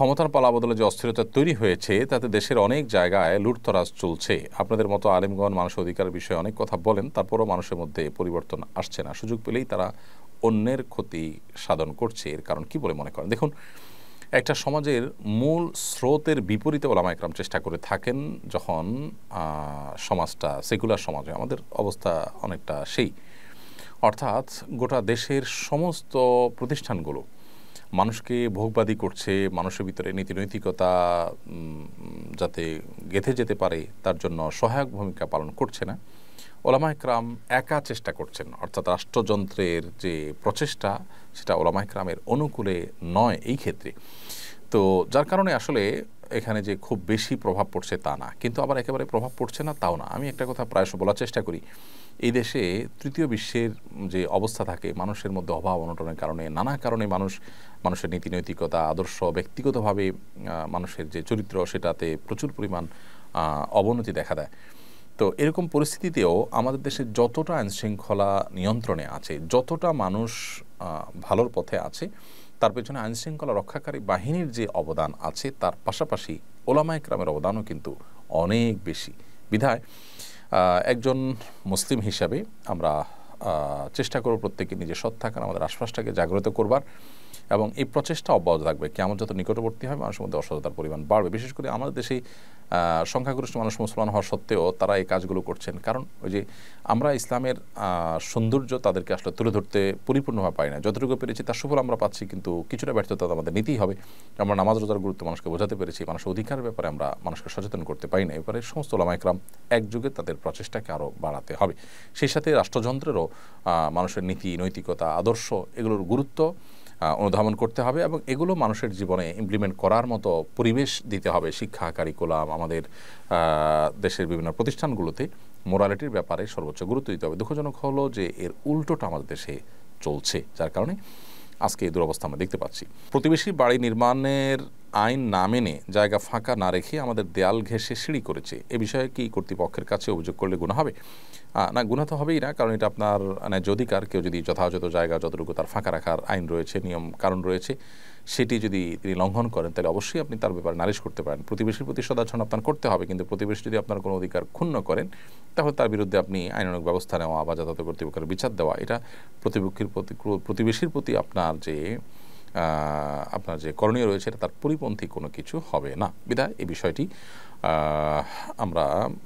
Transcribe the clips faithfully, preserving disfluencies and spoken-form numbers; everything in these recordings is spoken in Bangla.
ক্ষমতার পালাবদলে যে অস্থিরতা তৈরি হয়েছে তাতে দেশের অনেক জায়গায় লুটতরাজ চলছে। আপনাদের মতো আলেমগণ মানুষের অধিকারের বিষয়ে অনেক কথা বলেন, তারপরও মানুষের মধ্যে পরিবর্তন আসছে না। সুযোগ পেলেই তারা অন্যের ক্ষতি সাধন করছে। এর কারণ কি বলে মনে করেন? দেখুন, একটা সমাজের মূল স্রোতের বিপরীতে ওলামা একরাম চেষ্টা করে থাকেন। যখন সমাজটা সেকুলার সমাজে, আমাদের অবস্থা অনেকটা সেই, অর্থাৎ গোটা দেশের সমস্ত প্রতিষ্ঠানগুলো মানুষকে ভোগবাদী করছে, মানুষের ভিতরে নীতিনৈতিকতা যাতে গেঁথে যেতে পারে তার জন্য সহায়ক ভূমিকা পালন করছে না। ওলামা একরাম একা চেষ্টা করছেন, অর্থাৎ রাষ্ট্রযন্ত্রের যে প্রচেষ্টা সেটা ওলামা একরামের অনুকূলে নয় এই ক্ষেত্রে। তো যার কারণে আসলে এখানে যে খুব বেশি প্রভাব পড়ছে তা না, কিন্তু আবার একেবারে প্রভাব পড়ছে না তাও না। আমি একটা কথা প্রায়শ বলার চেষ্টা করি, এই দেশে তৃতীয় বিশ্বের যে অবস্থা থাকে, মানুষের মধ্যে অভাব অনটনের কারণে, নানা কারণে মানুষ মানুষের নীতি নৈতিকতা আদর্শ ব্যক্তিগতভাবে মানুষের যে চরিত্র সেটাতে প্রচুর পরিমাণ অবনতি দেখা দেয়। তো এরকম পরিস্থিতিতেও আমাদের দেশে যতটা আইনশৃঙ্খলা নিয়ন্ত্রণে আছে, যতটা মানুষ ভালোর পথে আছে, তার পেছনে আইনশৃঙ্খলা রক্ষাকারী বাহিনীর যে অবদান আছে তার পাশাপাশি ওলামা একরামের অবদানও কিন্তু অনেক বেশি। বিধায় একজন মুসলিম হিসাবে আমরা চেষ্টা করব প্রত্যেকে নিজে সৎ থাকার, আমাদের আশপাশটাকে জাগ্রত করবার, এবং এই প্রচেষ্টা অব্যাহত থাকবে। কেমন যত নিকটবর্তী হয় মানুষের মধ্যে অসততার পরিমাণ বাড়বে। বিশেষ করে আমাদের দেশে সংখ্যাগরিষ্ঠ মানুষ মুসলমান হওয়া সত্ত্বেও তারা এই কাজগুলো করছেন, কারণ ওই যে আমরা ইসলামের সৌন্দর্য তাদেরকে আসলে তুলে ধরতে পরিপূর্ণভাবে পাই না। যতটুকু পেরেছি তার সুফল আমরা পাচ্ছি, কিন্তু কিছুটা ব্যর্থতা আমাদের নিতেই হবে। আমরা নামাজ রোজার গুরুত্ব মানুষকে বোঝাতে পেরেছি, মানুষের অধিকারের ব্যাপারে আমরা মানুষকে সচেতন করতে পারি না। এবারে সমস্ত ওলামা একরাম একযোগে তাদের প্রচেষ্টাকে আরও বাড়াতে হবে। সেই সাথে রাষ্ট্রযন্ত্রেরও মানুষের নীতি নৈতিকতা আদর্শ এগুলোর গুরুত্ব অনুধাবন করতে হবে, এবং এগুলো মানুষের জীবনে ইমপ্লিমেন্ট করার মতো পরিবেশ দিতে হবে। শিক্ষা কারিকুলাম, আমাদের দেশের বিভিন্ন প্রতিষ্ঠানগুলোতে মোরালিটির ব্যাপারে সর্বোচ্চ গুরুত্ব দিতে হবে। দুঃখজনক হলো যে এর উল্টোটা আমাদের দেশে চলছে, যার কারণে আজকে এই দুরবস্থা আমরা দেখতে পাচ্ছি। প্রতিবেশী বাড়ি নির্মাণের আইন না মেনে, জায়গা ফাঁকা না রেখে আমাদের দেয়াল ঘেঁষে সিঁড়ি করেছে, এ বিষয়ে কি কর্তৃপক্ষের কাছে অভিযোগ করলে গুনাহ হবে? না, গুনাহ তো হবেই না, কারণ এটা আপনার ন্যায্য অধিকার। কেউ যদি যথাযথ জায়গা যতটুকু তার ফাঁকা রাখার আইন রয়েছে, নিয়ম কারণ রয়েছে, সেটি যদি তিনি লঙ্ঘন করেন তাহলে অবশ্যই আপনি তার ব্যাপারে নালিশ করতে পারেন। প্রতিবেশীর প্রতি সদাচরণ আপনার করতে হবে, কিন্তু প্রতিবেশী যদি আপনার কোনো অধিকার ক্ষুণ্ণ করেন তাহলে তার বিরুদ্ধে আপনি আইনানুগ ব্যবস্থা নেওয়া বা যথাযথ কর্তৃপক্ষের বিচার দেওয়া, এটা প্রতিপক্ষের প্রতি প্রতিবেশীর প্রতি আপনার যে আপনার যে করণীয় রয়েছে এটা তার পরিপন্থী কোনো কিছু হবে না। বিধায় এই বিষয়টি আমরা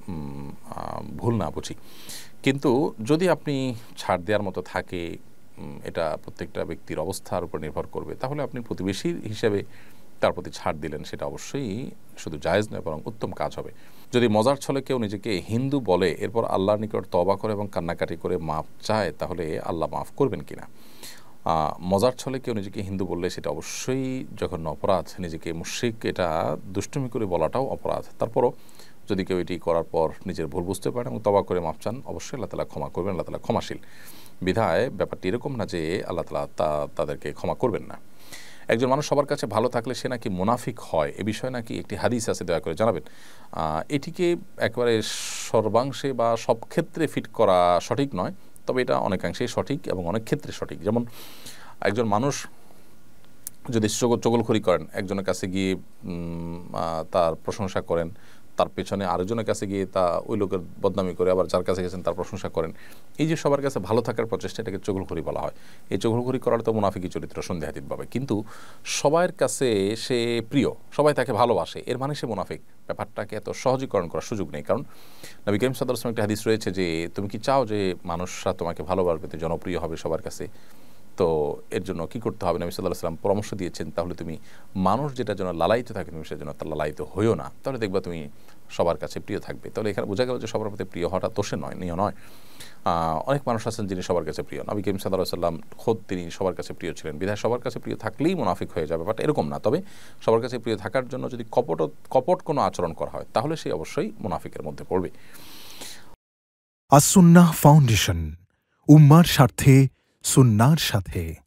ভুল না বুঝি। কিন্তু যদি আপনি ছাড় দেওয়ার মতো থাকে, এটা প্রত্যেকটা ব্যক্তির অবস্থার উপর নির্ভর করবে, তাহলে আপনি প্রতিবেশী হিসেবে তার প্রতি ছাড় দিলেন, সেটা অবশ্যই শুধু জায়েজ নয় বরং উত্তম কাজ হবে। যদি মজার ছলে কেউ নিজেকে হিন্দু বলে এরপর আল্লাহর নিকট তওবা করে এবং কান্নাকাটি করে মাপ চায়, তাহলে আল্লাহ মাফ করবেন কিনা? মজার ছলে কেউ নিজেকে হিন্দু বললে সেটা অবশ্যই জঘন্য অপরাধ। নিজেকে মুশরিক এটা দুষ্টুমি করে বলাটাও অপরাধ। তারপরও যদি কেউ এটি করার পর নিজের ভুল বুঝতে পারেন এবং তওবা করে মাপ চান, অবশ্যই আল্লাহ তাআলা ক্ষমা করবেন। আল্লাহ তাআলা ক্ষমাশীল। বিধায় ব্যাপারটি এরকম না যে আল্লাহ তাআলা তা তাদেরকে ক্ষমা করবেন না। একজন মানুষ সবার কাছে ভালো থাকলে সে নাকি মুনাফিক হয়, এ বিষয়ে নাকি একটি হাদিস আছে, দয়া করে জানাবেন। এটিকে একেবারে সর্বাংশে বা সব ক্ষেত্রে ফিট করা সঠিক নয়, তবে এটা অনেকাংশেই সঠিক এবং অনেক ক্ষেত্রে সঠিক। যেমন একজন মানুষ যদি চগলখড়ি করেন, একজনের কাছে গিয়ে তার প্রশংসা করেন, তার পেছনে আরেকজনের কাছে গিয়ে তা ওই লোকের বদনামি করে আবার যার কাছে গেছেন তার প্রশংসা করেন, এই যে সবার কাছে ভালো থাকার প্রচেষ্টা, এটাকে চগলখড়ি বলা হয়। এই চগলখড়ি করার তো মুনাফিকি চরিত্র সন্দেহাতীতভাবে, কিন্তু সবার কাছে সে প্রিয়, সবাই তাকে ভালোবাসে, এর মানে সে মুনাফিক, ব্যাপারটাকে এত সহজীকরণ করার সুযোগ নেই। কারণ নবী করিম সাল্লাল্লাহু আলাইহি ওয়াসাল্লাম একটা হাদিস রয়েছে যে তুমি কি চাও যে মানুষরা তোমাকে ভালোবাসবে, জনপ্রিয় হবে সবার কাছে? তো এর জন্য কী করতে হবে? নবী সাল্লাল্লাহু আলাইহি ওয়াসাল্লাম পরামর্শ দিয়েছেন, তাহলে তুমি মানুষ যেটার জন্য লালায়িত থাকে তুমি সেটার জন্য তার লালায়িত হইও না, তাহলে দেখবা তুমি সবার কাছে প্রিয় থাকবে। তাহলে এখানে বোঝা গেল যে সবার প্রতি প্রিয় হওয়াটা দোষে নয়, নিয় নয়। অনেক মানুষ আছেন যিনি সবার কাছে প্রিয়। নবী করিম সাল্লাল্লাহু আলাইহি ওয়াসাল্লাম খোদ তিনি সবার কাছে প্রিয় ছিলেন, বিধায় সবার কাছে প্রিয় থাকলেই মুনাফিক হয়ে যাবে, বাট এরকম না। তবে সবার কাছে প্রিয় থাকার জন্য যদি কপট কপট কোনো আচরণ করা হয় তাহলে সে অবশ্যই মুনাফিকের মধ্যে পড়বে। আস-সুন্নাহ ফাউন্ডেশন, উম্মার স্বার্থে সুন্নাহর সাথে।